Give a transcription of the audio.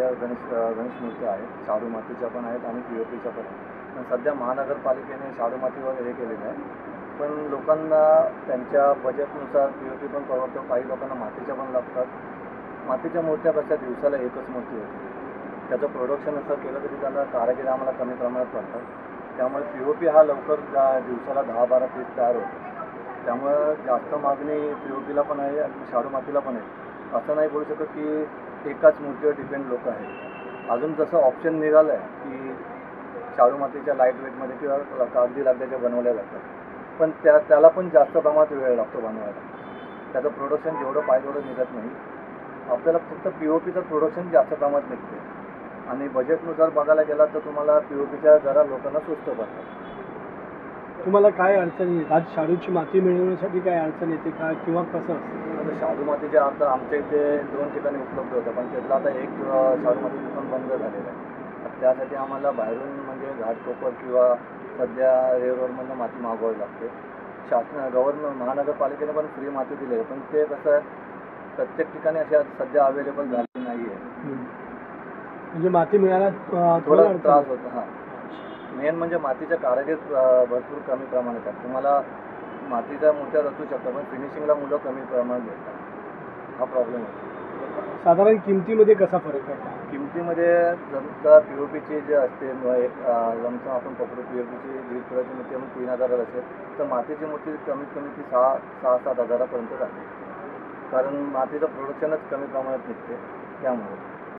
गणेश मूर्त्या आहेत, शाडू मातीच्या पण आहेत आणि POPच्या पण आहेत. पण सध्या महानगरपालिकेने शाडू मातीवर हे केलेलं आहे. पण लोकांना त्यांच्या बजेटनुसार POP पण परवडतो, काही लोकांना मातीच्या पण लागतात. मातीच्या मूर्त्या कशा दिवसाला एकच मूर्ती होती, त्याचं प्रोडक्शन असं केलं तरी त्याला कारागीर आम्हाला कमी प्रमाणात पडतात. त्यामुळे POP हा लवकर दिवसाला 10-12 पीस तयार होतो. त्यामुळं जास्त मागणी POPला पण आहे आणि शाडू मातीला पण आहे. असं नाही बोलू शकत की एकाच मूर्तीवर डिपेंड लोक आहेत. अजून जसं ऑप्शन निघालं आहे की शाडू मातीच्या लाईट वेटमध्ये किंवा कागदी लगद्याच्या बनवल्या जातात, पण त्याला पण जास्त प्रमाणात वेळ लागतो बनवायला. त्याचं प्रोडक्शन जेवढं पाहिजे तेवढं निघत नाही. आपल्याला फक्त POPचं प्रोडक्शन जास्त प्रमाणात निघते आणि बजेटनुसार बघायला गेला तर तुम्हाला POPच्या जरा लोकांना स्वस्त पडतात. तुम्हाला काय अडचण येईल आज शाडूची माती मिळवण्यासाठी काय अडचण येते का किंवा कसं असतं? आता शाडू मातीच्या आता आमच्या इथे 2 ठिकाणी उपलब्ध होतं, पण त्यातलं आता एक शाडू माती दुकान बंद झालेलं आहे. तर त्यासाठी आम्हाला बाहेरून म्हणजे घाटकोपर किंवा सध्या रेवरोडमधून माती मागवावी लागते. महानगरपालिकेने पण फ्री माती दिली आहे, पण ते कसं आहे प्रत्येक ठिकाणी अशी सध्या अवेलेबल झाली नाही आहे. म्हणजे माती मिळायला थोडा त्रास होतो. हां, मेन म्हणजे मातीच्या कारागीर भरपूर कमी प्रमाणात आहेत. तुम्हाला मातीच्या मूर्त्या रचू शकता, पण फिनिशिंगला मुलं कमी प्रमाणात घेतात. हा प्रॉब्लेम होतो. साधारण किमतीमध्ये कसा फरक आहे? किमतीमध्ये जर POPची जे असते लमसम आपण पकडू POPची 1.5 किलोची मूर्ती मग 3,000 असेल, तर मातीची मूर्ती कमीत कमी ती 6,000-7,000पर्यंत जाते. कारण मातीचं प्रोडक्शनच कमी प्रमाणात निघते त्यामुळे.